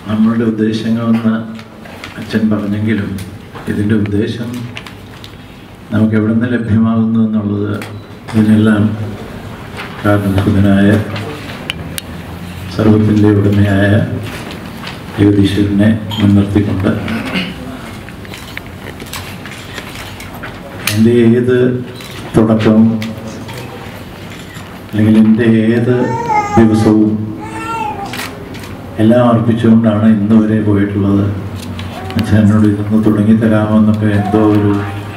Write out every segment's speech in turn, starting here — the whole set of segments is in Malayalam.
നമ്മളുടെ ഉദ്ദേശങ്ങളെന്ന് അച്ഛൻ പറഞ്ഞെങ്കിലും ഇതിൻ്റെ ഉദ്ദേശം നമുക്ക് എവിടെ നിന്ന് ലഭ്യമാകുന്നു എന്നുള്ളത് ഇതിനെല്ലാം കാരണഭൂതനായ സർവത്തിൻ്റെ ഉടമയായ ജ്യോതിഷനെ മുൻനിർത്തിക്കൊണ്ട് എൻ്റെ ഏത് തുടക്കവും അല്ലെങ്കിൽ എൻ്റെ ഏത് ദിവസവും എല്ലാം അർപ്പിച്ചുകൊണ്ടാണ് ഇന്ന് വരെ പോയിട്ടുള്ളത്. അച്ഛൻ എന്നോട് ഇതൊന്ന് തുടങ്ങിത്തരാമെന്നൊക്കെ എന്തോ ഒരു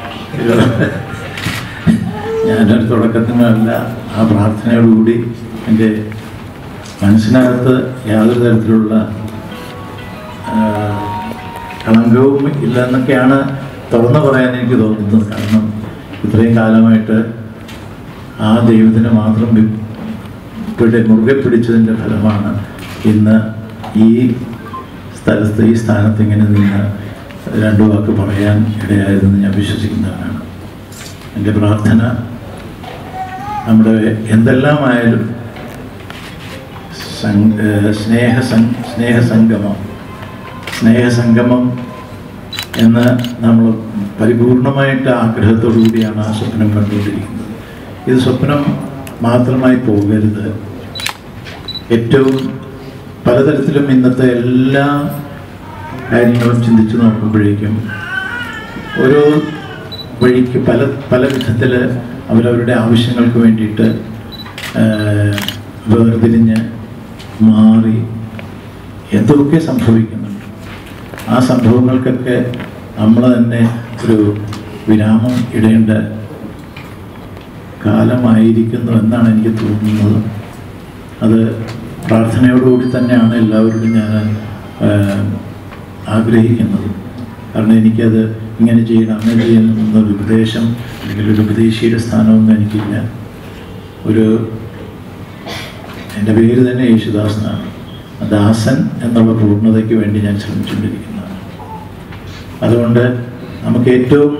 ഞാനൊരു തുടക്കത്തിനല്ല, ആ പ്രാർത്ഥനയോടുകൂടി എൻ്റെ മനസ്സിനകത്ത് യാതൊരു തരത്തിലുള്ള കളങ്കവും ഇല്ലെന്നൊക്കെയാണ് തുറന്നു പറയാൻ എനിക്ക് തോന്നുന്നത്. കാരണം ഇത്രയും കാലമായിട്ട് ആ ദൈവത്തിന് മാത്രം മുറുകെ പിടിച്ചതിൻ്റെ ഫലമാണ് ഇന്ന് ഈ സ്ഥലത്ത് ഈ സ്ഥാനത്ത് ഇങ്ങനെ നിന്ന് രണ്ടു വാക്ക് പറയാൻ ഇടയായതെന്ന് ഞാൻ വിശ്വസിക്കുന്നവരാണ്. എൻ്റെ പ്രാർത്ഥന നമ്മുടെ എന്തെല്ലാമായാലും സ്നേഹസംഗമം എന്ന് നമ്മൾ പരിപൂർണമായിട്ട് ആഗ്രഹത്തോടു കൂടിയാണ് ആ സ്വപ്നം കണ്ടുകൊണ്ടിരിക്കുന്നത്. ഇത് സ്വപ്നം മാത്രമായി പോകരുത്. ഏറ്റവും പലതരത്തിലും ഇന്നത്തെ എല്ലാ കാര്യങ്ങളും ചിന്തിച്ചു നോക്കുമ്പോഴേക്കും ഓരോ വഴിക്ക് പല വിധത്തിൽ അവരവരുടെ ആവശ്യങ്ങൾക്ക് വേണ്ടിയിട്ട് വേർതിരിഞ്ഞ് മാറി എന്തൊക്കെ സംഭവിക്കുന്നുണ്ട്. ആ സംഭവങ്ങൾക്കൊക്കെ നമ്മൾ തന്നെ ഒരു വിരാമം ഇടേണ്ട കാലമായിരിക്കുന്നു എന്നാണ് എനിക്ക് തോന്നുന്നത്. അത് പ്രാർത്ഥനയോടുകൂടി തന്നെയാണ് എല്ലാവരോടും ഞാൻ ആഗ്രഹിക്കുന്നത്. കാരണം എനിക്കത് ഇങ്ങനെ ചെയ്യണം അങ്ങനെ ചെയ്യണം എന്നൊരു ഉപദേശം അല്ലെങ്കിൽ ഒരു ഉപദേശിയുടെ സ്ഥാനമൊന്നും എനിക്കില്ല. എൻ്റെ പേര് തന്നെ യേശുദാസനാണ്. ദാസൻ എന്നുള്ള പൂർണ്ണതയ്ക്ക് വേണ്ടി ഞാൻ ശ്രമിച്ചുകൊണ്ടിരിക്കുന്നതാണ്. അതുകൊണ്ട് നമുക്ക് ഏറ്റവും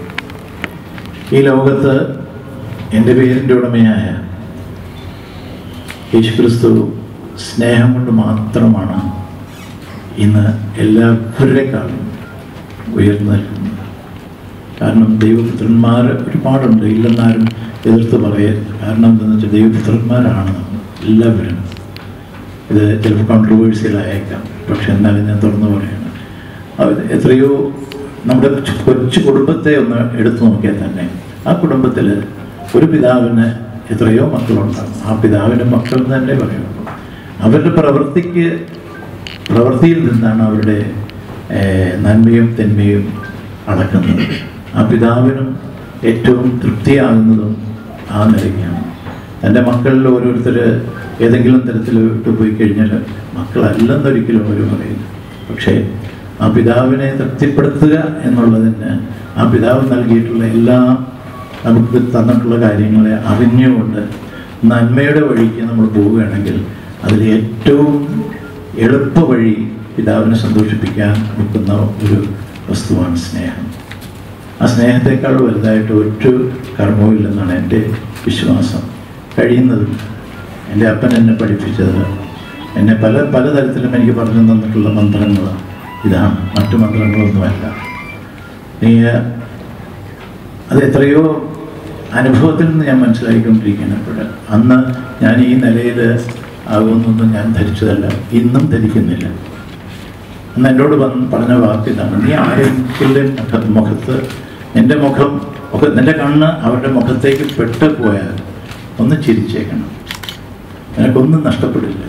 ഈ ലോകത്ത് എൻ്റെ പേരിൻ്റെ ഉടമയായ യേശുക്രിസ്തു സ്നേഹം കൊണ്ട് മാത്രമാണ് ഇന്ന് എല്ലാവരുടെക്കാളും ഉയർന്നു നിൽക്കുന്നത്. കാരണം ദൈവപുത്രന്മാർ ഒരുപാടുണ്ട്, ഇല്ലെന്നാരും എതിർത്ത് പറയരുത്. കാരണം എന്താണെന്ന് വെച്ചാൽ ദൈവപുത്രന്മാരാണ് എല്ലാവരും. ഇത് ചിലപ്പോൾ കോൺട്രവേഴ്സിയലായേക്കാം, പക്ഷെ എന്നാലും ഞാൻ തുറന്നു പറയുകയാണ്. എത്രയോ നമ്മുടെ കൊച്ചു കുടുംബത്തെ ഒന്ന് എടുത്തു നോക്കിയാൽ തന്നെ ആ കുടുംബത്തിൽ ഒരു പിതാവിന് എത്രയോ മക്കളുണ്ടാകും. ആ പിതാവിൻ്റെ മക്കൾ തന്നെ പറയുള്ളൂ. അവരുടെ പ്രവൃത്തിയിൽ നിന്നാണ് അവരുടെ നന്മയും തിന്മയും അളക്കുന്നത്. ആ പിതാവിനും ഏറ്റവും തൃപ്തിയാകുന്നതും ആ നിലയ്ക്കാണ്. തൻ്റെ മക്കളിൽ ഓരോരുത്തർ ഏതെങ്കിലും തരത്തിൽ വിട്ടുപോയി കഴിഞ്ഞാൽ മക്കളല്ലെന്നൊരിക്കലും അവർ പറയില്ല. പക്ഷേ ആ പിതാവിനെ തൃപ്തിപ്പെടുത്തുക എന്നുള്ളതിന് ആ പിതാവ് നൽകിയിട്ടുള്ള എല്ലാ നമുക്ക് തന്നിട്ടുള്ള കാര്യങ്ങളെ അറിഞ്ഞുകൊണ്ട് നന്മയുടെ വഴിക്ക് നമ്മൾ പോവുകയാണെങ്കിൽ അതിൽ ഏറ്റവും എളുപ്പ വഴി പിതാവിനെ സന്തോഷിപ്പിക്കാൻ നിൽക്കുന്ന ഒരു വസ്തുവാണ് സ്നേഹം. ആ സ്നേഹത്തെക്കാൾ വലുതായിട്ട് ഒരു കർമ്മവുമില്ലെന്നാണ് എൻ്റെ വിശ്വാസം. കഴിയുന്നതും എൻ്റെ അപ്പൻ എന്നെ പഠിപ്പിച്ചത്, എന്നെ പലതരത്തിലും എനിക്ക് പറഞ്ഞു തന്നിട്ടുള്ള മന്ത്രങ്ങൾ ഇതാണ്, മറ്റു മന്ത്രങ്ങളൊന്നുമല്ല. അത് എത്രയോ അനുഭവത്തിൽ നിന്ന് ഞാൻ മനസ്സിലാക്കിക്കൊണ്ടിരിക്കുന്നപ്പോൾ അന്ന് ഞാൻ ഈ നിലയിൽ ആകുമെന്നൊന്നും ഞാൻ ധരിച്ചതല്ല, ഇന്നും ധരിക്കുന്നില്ല. അന്ന് എന്നോട് പറഞ്ഞ വാക്ക് ഇതാണ്: നീ ആരെങ്കിലും മുഖത്ത് നിൻ്റെ കണ്ണ് അവരുടെ മുഖത്തേക്ക് പെട്ട് പോയാൽ ഒന്ന് ചിരിച്ചേക്കണം, നിനക്കൊന്നും നഷ്ടപ്പെടില്ല.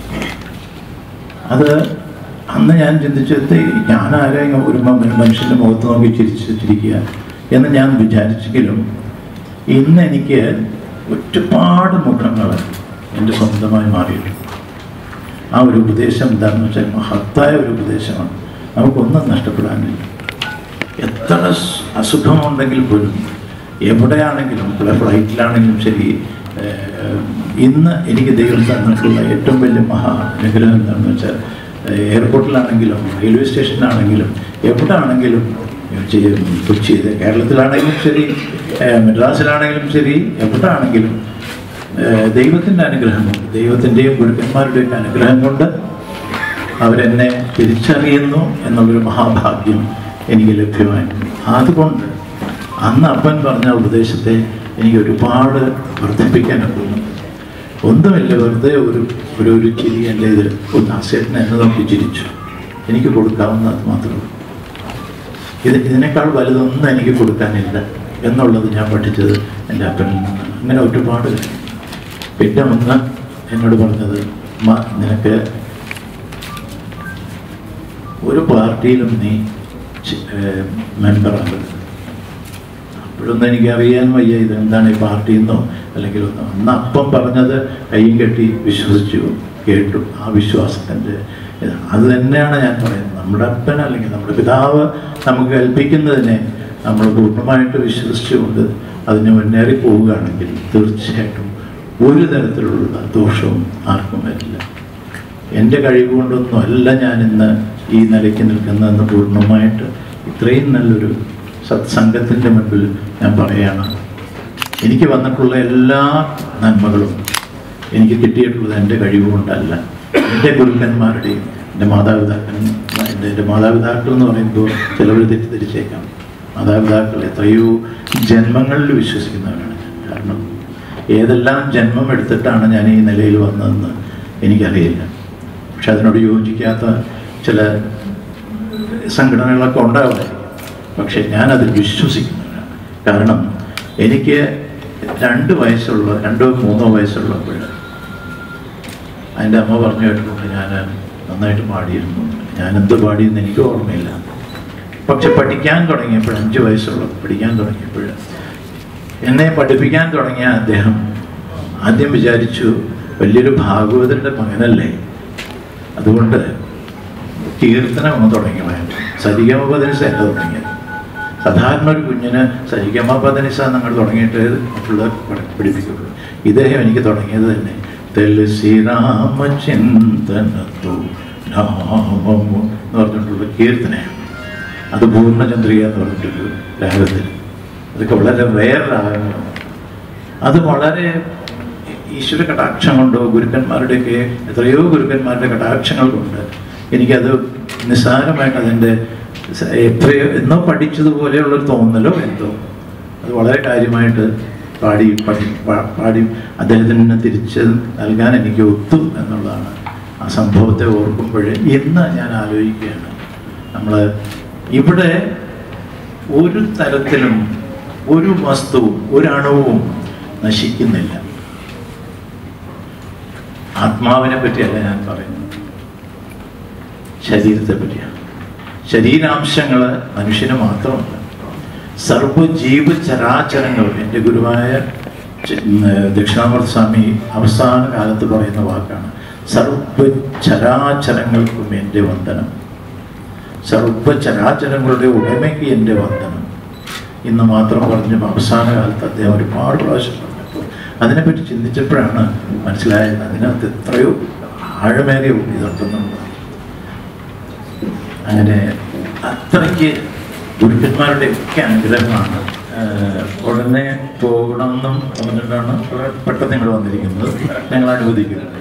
അത് അന്ന് ഞാൻ ചിന്തിച്ചത് ഞാൻ ആരെയും ഒരു മനുഷ്യൻ്റെ മുഖത്ത് നോക്കി ചിരിക്കുക എന്ന് ഞാൻ വിചാരിച്ചെങ്കിലും ഇന്ന് എനിക്ക് ഒരുപാട് മുഖങ്ങൾ എൻ്റെ സ്വന്തമായി മാറിയിട്ടുണ്ട്. ആ ഒരു ഉപദേശം എന്താണെന്ന് വെച്ചാൽ മഹത്തായ ഒരു ഉപദേശമാണ്. നമുക്കൊന്നും നഷ്ടപ്പെടാനില്ല. എത്ര അസുഖമുണ്ടെങ്കിൽ പോലും, എവിടെയാണെങ്കിലും, ഫ്ലൈറ്റിലാണെങ്കിലും ശരി, ഇന്ന് എനിക്ക് ദൈവം തന്നിട്ടുള്ള ഏറ്റവും വലിയ അനുഗ്രഹം എന്താണെന്ന് വെച്ചാൽ എയർപോർട്ടിലാണെങ്കിലും റെയിൽവേ സ്റ്റേഷനിലാണെങ്കിലും എവിടെ ആണെങ്കിലും കൊച്ചി കേരളത്തിലാണെങ്കിലും ശരി, മദ്രാസിലാണെങ്കിലും ശരി, എവിടെ ആണെങ്കിലും ദൈവത്തിൻ്റെ അനുഗ്രഹം കൊണ്ട്, ദൈവത്തിൻ്റെയും ഗുരുക്കന്മാരുടെയൊക്കെ അനുഗ്രഹം കൊണ്ട് അവരെന്നെ തിരിച്ചറിയുന്നു എന്നുള്ളൊരു മഹാഭാഗ്യം എനിക്ക് ലഭ്യമായിരുന്നു. അതുകൊണ്ട് അന്ന് അപ്പൻ പറഞ്ഞ ഉപദേശത്തെ എനിക്ക് ഒരുപാട് വർദ്ധിപ്പിക്കാനൊക്കുന്നു. ഒന്നുമില്ല, വെറുതെ ഒരു ചിരി എൻ്റെ ഇത് ദാസേട്ടനെ എന്നെ നോക്കി ചിരിച്ചു. എനിക്ക് കൊടുക്കാവുന്നത് മാത്രമേ. ഇതിനേക്കാൾ വലുതൊന്നും എനിക്ക് കൊടുക്കാനില്ല എന്നുള്ളത് ഞാൻ പഠിച്ചത് എൻ്റെ അപ്പനിൽ നിന്ന്. അങ്ങനെ ഒരുപാട്. പിന്നെ ഒന്ന് എന്നോട് പറഞ്ഞത്, നിനക്ക് ഒരു പാർട്ടിയിലും നീ മെമ്പറാകരുത്. അപ്പോഴൊന്നും എനിക്കറിയാൻ വയ്യ ഇതെന്താണ് ഈ പാർട്ടി എന്നോ അല്ലെങ്കിൽ ഒന്നോ. അന്ന് അപ്പം പറഞ്ഞത് കയ്യും കെട്ടി വിശ്വസിച്ചു കേട്ടു. ആ വിശ്വാസത്തിൻ്റെ അത് തന്നെയാണ് ഞാൻ പറയുന്നത്. നമ്മുടെ അപ്പൻ അല്ലെങ്കിൽ നമ്മുടെ പിതാവ് നമുക്ക് കൽപ്പിക്കുന്നതിനെ നമ്മൾ പൂർണ്ണമായിട്ട് വിശ്വസിച്ചുകൊണ്ട് അതിന് മുന്നേറി പോവുകയാണെങ്കിൽ തീർച്ചയായിട്ടും ഒരു തരത്തിലുള്ള ദോഷവും ആർക്കും വരില്ല. എൻ്റെ കഴിവ് കൊണ്ടൊന്നും അല്ല ഞാനിന്ന് ഈ നിലയ്ക്ക് നിൽക്കുന്നതെന്ന് പൂർണ്ണമായിട്ട് ഇത്രയും നല്ലൊരു സത്സംഗത്തിൻ്റെ മുൻപിൽ ഞാൻ പറയുകയാണ്. എനിക്ക് വന്നിട്ടുള്ള എല്ലാ നന്മകളും എനിക്ക് കിട്ടിയിട്ടുള്ളത് എൻ്റെ കഴിവ് കൊണ്ടല്ല, എൻ്റെ ഗുരുക്കന്മാരുടെയും എൻ്റെ മാതാപിതാക്കൾ എന്ന് പറയുമ്പോൾ ചിലവർ തെറ്റിദ്ധരിച്ചേക്കാം. മാതാപിതാക്കൾ എത്രയോ ജന്മങ്ങളിൽ വിശ്വസിക്കുന്നവരാണ് ഞാൻ. കാരണം ഏതെല്ലാം ജന്മം എടുത്തിട്ടാണ് ഞാൻ ഈ നിലയിൽ വന്നതെന്ന് എനിക്കറിയില്ല. പക്ഷെ അതിനോട് യോജിക്കാത്ത ചില സംഘടനകളൊക്കെ ഉണ്ടാവുമായിരിക്കും. പക്ഷെ ഞാനതിൽ വിശ്വസിക്കുന്നവരാണ്. കാരണം എനിക്ക് 2 വയസ്സുള്ള 2-3 വയസ്സുള്ളപ്പോൾ എൻ്റെ അമ്മ പറഞ്ഞു കേട്ടിട്ടുണ്ട് ഞാൻ നന്നായിട്ട് പാടിയിരുന്നു. ഞാനെന്ത് പാടിയെന്ന് എനിക്ക് ഓർമ്മയില്ല. പക്ഷെ പഠിക്കാൻ തുടങ്ങിയപ്പോൾ 5 വയസ്സുള്ള പഠിക്കാൻ തുടങ്ങിയപ്പോൾ എന്നെ പഠിപ്പിക്കാൻ തുടങ്ങിയ അദ്ദേഹം ആദ്യം വിചാരിച്ചു വലിയൊരു ഭാഗവതരുടെ മകനല്ലേ, അതുകൊണ്ട് കീർത്തനം ഒന്ന് തുടങ്ങി വേണം. സരിഗമപദനിസ അല്ല തുടങ്ങിയത്. സാധാരണ ഒരു കുഞ്ഞിന് സരിഗമപദനിസ നിങ്ങൾ തുടങ്ങിയിട്ട് മറ്റുള്ളവർ പഠിപ്പിക്കുള്ളൂ. ഇദ്ദേഹം എനിക്ക് തുടങ്ങിയത് തന്നെ തെലുസി രാമചിന്തനത്തു രാമം എന്ന് പറഞ്ഞിട്ടുള്ള കീർത്തനയാണ്. അത് പൂർണ്ണചന്ദ്രിക എന്ന് പറഞ്ഞിട്ടൊരു രാഗത്തിൽ. അതൊക്കെ വളരെ റെയർ രാഗങ്ങളാണ്. അത് വളരെ ഈശ്വര കടാക്ഷം കൊണ്ടോ ഗുരുക്കന്മാരുടെയൊക്കെ എത്രയോ ഗുരുക്കന്മാരുടെ കടാക്ഷങ്ങൾ കൊണ്ട് എനിക്കത് നിസ്സാരമായിട്ട് അതിൻ്റെ എത്രയോ എന്നോ പഠിച്ചതുപോലെയുള്ളൊരു തോന്നലോ എന്തോ അത് വളരെ കാര്യമായിട്ട് പാടി അദ്ദേഹത്തിന് തിരിച്ച് നൽകാൻ എനിക്ക് ഒത്തു എന്നുള്ളതാണ്. ആ സംഭവത്തെ ഓർക്കുമ്പോഴേ ഇന്ന് ഞാൻ ആലോചിക്കുകയാണ്, നമ്മൾ ഇവിടെ ഒരു തരത്തിലും ഒരു വസ്തുവും ഒരണുവും നശിക്കുന്നില്ല. ആത്മാവിനെ പറ്റിയല്ല ഞാൻ പറയുന്നത്, ശരീരത്തെ പറ്റിയാണ്. ശരീരാംശങ്ങൾ മനുഷ്യന് മാത്രമല്ല, സർവ്വജീവചരാചരങ്ങൾ. എൻ്റെ ഗുരുവായ ദക്ഷിണാമൂർത്തി സ്വാമി അവസാന കാലത്ത് പറയുന്ന വാക്കാണ്, സർവ്വചരാചരങ്ങൾക്കും എൻ്റെ വന്ദനം, സർവ്വചരാചരങ്ങളുടെ ഉടമയ്ക്ക് എൻ്റെ വന്ദനം. ഇന്ന് മാത്രം പറഞ്ഞ അവസാന കാലത്ത് അദ്ദേഹം ഒരുപാട് പ്രാവശ്യം പറഞ്ഞപ്പോൾ അതിനെപ്പറ്റി ചിന്തിച്ചപ്പോഴാണ് മനസ്സിലായത് അതിനകത്ത് എത്രയോ ആഴമേറിയ ഇതുണ്ടെന്നുള്ളത്. അങ്ങനെ അത്രയ്ക്ക് ഗുരുക്കന്മാരുടെ ഒക്കെ അനുഗ്രഹമാണ്. ഉടനെ പോകണമെന്നും പറഞ്ഞിട്ടാണ് പെട്ടെന്ന് നിങ്ങൾ വന്നിരിക്കുന്നത്. ഞങ്ങൾ അനുവദിക്കുന്നത്.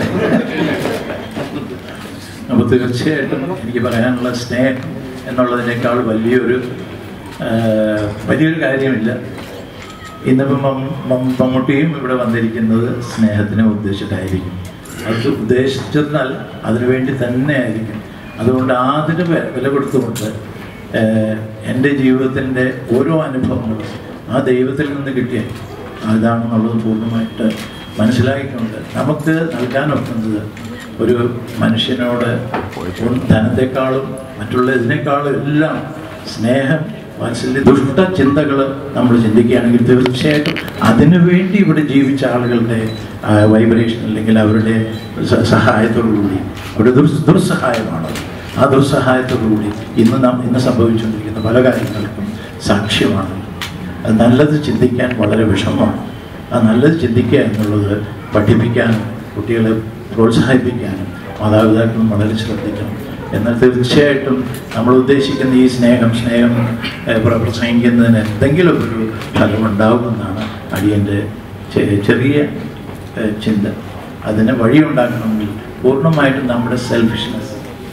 അപ്പോൾ തീർച്ചയായിട്ടും എനിക്ക് പറയാനുള്ള സ്നേഹം എന്നുള്ളതിനേക്കാൾ വലിയൊരു കാര്യമില്ല. ഇന്നിപ്പം മമ്മൂട്ടിയും ഇവിടെ വന്നിരിക്കുന്നത് സ്നേഹത്തിനെ ഉദ്ദേശിച്ചിട്ടായിരിക്കും. അത് ഉദ്ദേശിച്ചെന്നാൽ അതിനുവേണ്ടി തന്നെ ആയിരിക്കും. അതുകൊണ്ട് അതിന് വില കൊടുത്തുകൊണ്ട് എൻ്റെ ജീവിതത്തിൻ്റെ ഓരോ അനുഭവങ്ങളും ആ ദൈവത്തിൽ നിന്ന് കിട്ടിയ അതാണെന്നുള്ളത് പൂർണ്ണമായിട്ട് മനസ്സിലാക്കിക്കൊണ്ട് നമുക്ക് നൽകാനൊക്കുന്നത് ഒരു മനുഷ്യനോട് ധനത്തെക്കാളും മറ്റുള്ള ഇതിനേക്കാളും എല്ലാം സ്നേഹം, വാത്സല്യ, ദുഷ്ട ചിന്തകൾ നമ്മൾ ചിന്തിക്കുകയാണെങ്കിൽ തീർച്ചയായിട്ടും അതിനുവേണ്ടി ഇവിടെ ജീവിച്ച ആളുകളുടെ വൈബ്രേഷൻ അല്ലെങ്കിൽ അവരുടെ സഹായത്തോടുകൂടി അവിടെ ദുർസഹായമാണ്. ആ ദുർസഹായത്തോടുകൂടി ഇന്ന് സംഭവിച്ചുകൊണ്ടിരിക്കുന്ന പല കാര്യങ്ങൾക്കും സാക്ഷ്യമാണ്. അത് നല്ലത് ചിന്തിക്കാൻ വളരെ വിഷമമാണ്. ആ നല്ലത് ചിന്തിക്കുക എന്നുള്ളത് പഠിപ്പിക്കാനും കുട്ടികളെ പ്രോത്സാഹിപ്പിക്കാനും മാതാപിതാക്കളും വളരെ ശ്രദ്ധിക്കണം. എന്നാൽ തീർച്ചയായിട്ടും നമ്മൾ ഉദ്ദേശിക്കുന്ന ഈ സ്നേഹം പ്രസംഗിക്കുന്നതിന് എന്തെങ്കിലും ഒരു ഫലമുണ്ടാകുമെന്നാണ് അടിയൻ്റെ ചെറിയ ചിന്ത. അതിന് വഴിയുണ്ടാക്കണമെങ്കിൽ പൂർണ്ണമായിട്ടും നമ്മുടെ സെൽഫിഷ്നെസ്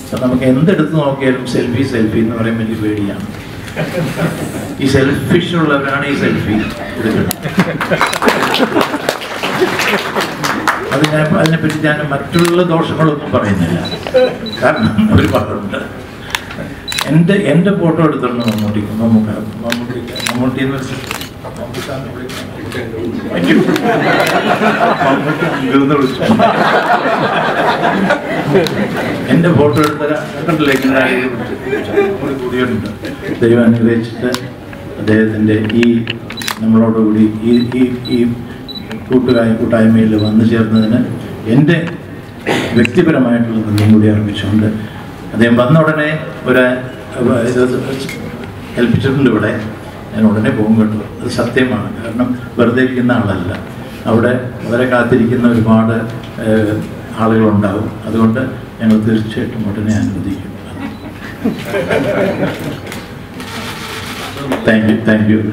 അപ്പം നമുക്ക് എന്തെടുത്ത് നോക്കിയാലും സെൽഫി എന്ന് പറയുമ്പോൾ എനിക്ക് പേടിയാണ്. ഈ സെൽഫിഷ് ഉള്ളവരാണ് ഈ സെൽഫി എടുക്കുന്നത്. അതിനെപ്പറ്റി ഞാൻ മറ്റുള്ള ദോഷങ്ങളൊന്നും പറയുന്നില്ല, കാരണം ഒരുപാടുണ്ട്. എൻ്റെ ഫോട്ടോ എടുത്തോണ്ട് മമ്മൂട്ടി എന്ന് എൻ്റെ ഫോട്ടോ എടുത്തിലേക്ക് കൂടിയുണ്ട്. ദൈവം അനുഗ്രഹിച്ചിട്ട് അദ്ദേഹത്തിൻ്റെ ഈ നമ്മളോടുകൂടി ഈ കൂട്ടായ്മയിൽ വന്നു ചേർന്നതിന് എൻ്റെ വ്യക്തിപരമായിട്ടുള്ള നന്ദിയും കൂടി അർപ്പിച്ചുകൊണ്ട്, അദ്ദേഹം വന്ന ഉടനെ ഇത് ഏൽപ്പിച്ചിട്ടുണ്ട് ഇവിടെ, ഞാൻ ഉടനെ പോകും കേട്ടോ. അത് സത്യമാണ്, കാരണം വെറുതെ ഇരിക്കുന്ന ആളല്ല, അവിടെ വളരെ കാത്തിരിക്കുന്ന ഒരുപാട് ആളുകളുണ്ടാവും. അതുകൊണ്ട് ഞങ്ങൾ തീർച്ചയായിട്ടും ഉടനെ അനുവദിക്കും. Thank you.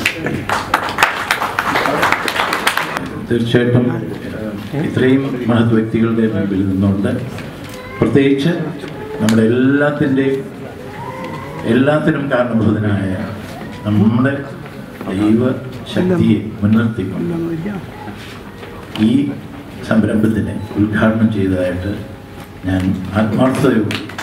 തീർച്ചയായിട്ടും ഇത്രയും മഹത് വ്യക്തികളുടെ മുമ്പിൽ നിന്നുകൊണ്ട്, പ്രത്യേകിച്ച് നമ്മുടെ എല്ലാത്തിനും കാരണഭൂതനായ നമ്മുടെ ദൈവശക്തിയെ മുൻനിർത്തിക്കൊണ്ട് ഈ സംരംഭത്തിനെ ഉദ്ഘാടനം ചെയ്തതായിട്ട് ഞാൻ ആത്മാർത്ഥതയോടെ